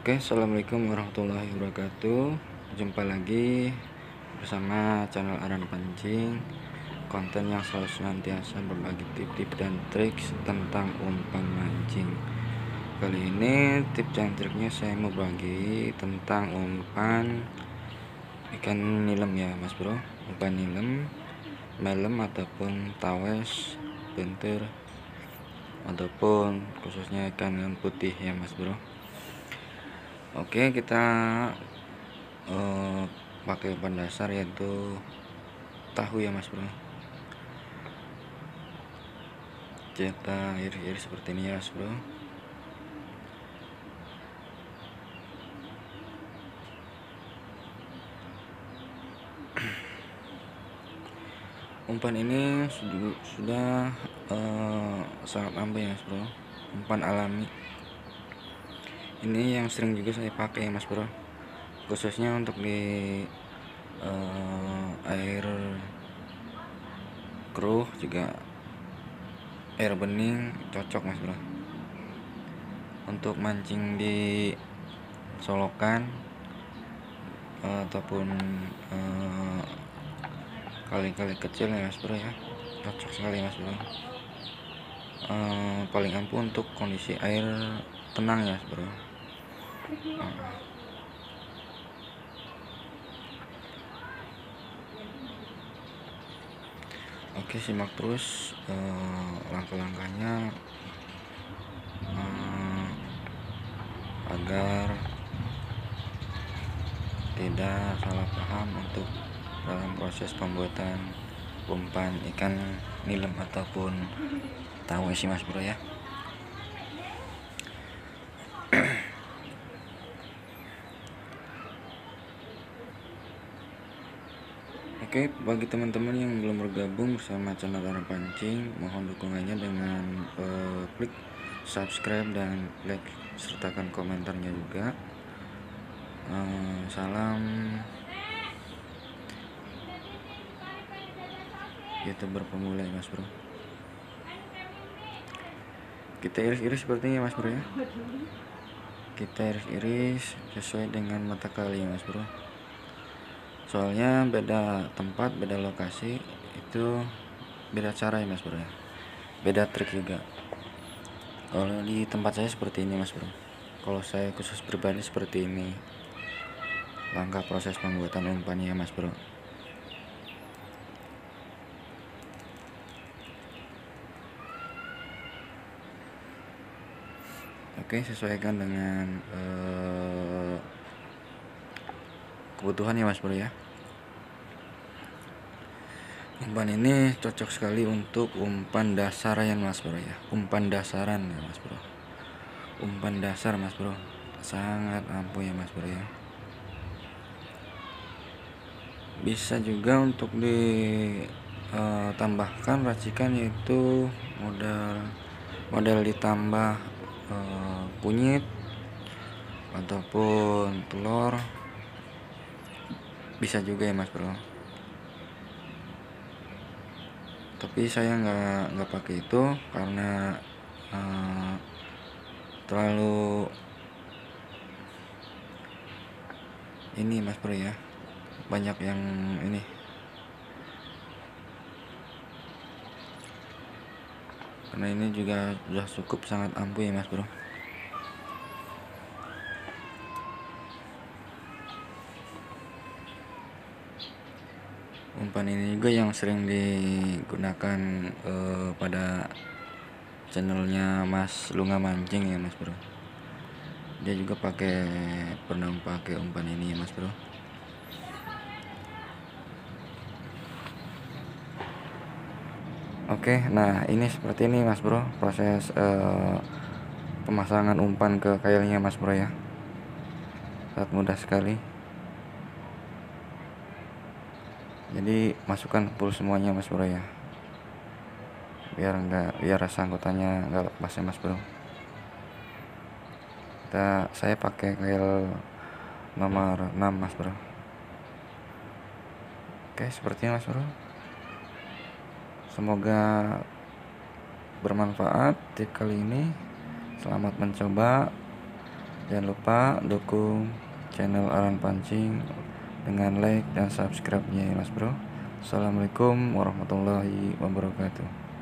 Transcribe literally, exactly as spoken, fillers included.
Oke, assalamualaikum warahmatullahi wabarakatuh. Jumpa lagi bersama channel Aran Pancing, konten yang selalu senantiasa berbagi tip-tip dan trik tentang umpan mancing. Kali ini tips dan triknya saya mau bagi tentang umpan ikan nilem ya mas bro. Umpan nilem, melem ataupun tawes, bentir, ataupun khususnya ikan putih ya mas bro. Oke, kita uh, pakai umpan dasar yaitu tahu ya mas bro. Kita iris-iris seperti ini ya mas bro. Umpan ini sudah, sudah uh, sangat ampuh ya mas bro. Umpan alami ini yang sering juga saya pakai ya mas bro, khususnya untuk di uh, air keruh, juga air bening cocok mas bro. Untuk mancing di solokan uh, ataupun uh, kali-kali kecil ya mas bro ya, cocok sekali mas bro. Uh, paling ampuh untuk kondisi air tenang ya mas bro. uh. Oke, simak terus uh, langkah-langkahnya uh, agar tidak salah paham untuk dalam proses pembuatan umpan ikan nilem ataupun tawes sih mas bro ya. Oke, bagi teman-teman yang belum bergabung bersama channel Aran Pancing, mohon dukungannya dengan uh, klik subscribe dan like sertakan komentarnya juga. Uh, salam YouTuber pemula ya mas bro. Kita iris-iris sepertinya mas bro ya. Kita iris-iris sesuai dengan mata kali ya mas bro. Soalnya beda tempat, beda lokasi, itu beda cara ya mas bro ya, beda trik juga. Kalau di tempat saya seperti ini mas bro, kalau saya khusus pribadi seperti ini langkah proses pembuatan umpannya mas bro. Oke, sesuaikan dengan uh, kebutuhan ya mas bro ya. Umpan ini cocok sekali untuk umpan dasaran mas bro ya, umpan dasaran ya mas bro, umpan dasar mas bro, sangat ampuh ya mas bro ya. Bisa juga untuk ditambahkan uh, racikan, yaitu modal modal ditambah uh, kunyit ataupun telur, bisa juga ya mas bro. Tapi saya nggak nggak pakai itu karena uh, terlalu ini mas bro ya, banyak yang ini. Karena ini juga sudah cukup sangat ampuh ya mas bro. Umpan ini juga yang sering digunakan uh, pada channelnya Mas Lunga Mancing ya mas bro. Dia juga pakai pernah pakai umpan ini ya mas bro. Oke, nah ini seperti ini mas bro proses uh, pemasangan umpan ke kailnya mas bro ya, sangat mudah sekali. Jadi masukkan full semuanya mas bro ya, biar enggak biar rasa anggotanya enggak lepas ya mas bro. Kita saya pakai kail nomor enam mas bro. Oke, sepertinya mas bro. Semoga bermanfaat tip kali ini. Selamat mencoba. Jangan lupa dukung channel Aran Pancing dengan like dan subscribe-nya ya Mas Bro. Assalamualaikum warahmatullahi wabarakatuh.